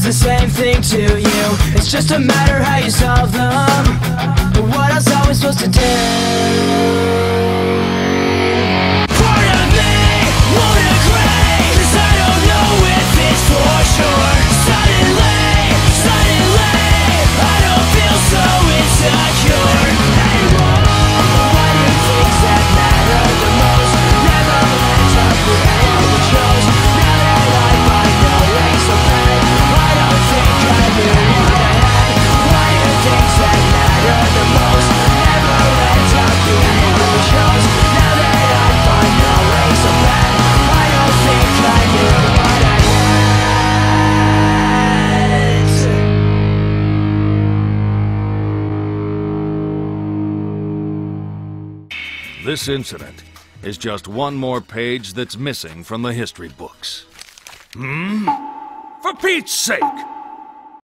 does the same thing to you. It's just a matter how you solve them. But what else are we supposed to do? Part of me won't agree, 'cause I don't know if it's for sure. Suddenly, I don't feel so insecure anymore. Why do things that matter the most never ends up with what we chose? Now that I find no ways of pain, I don't think I knew what I had. Why do things that matter the most never ends up with what we chose? Now that I find no ways of pain, I don't think I knew what I had. This incident is just one more page that's missing from the history books. For Pete's sake!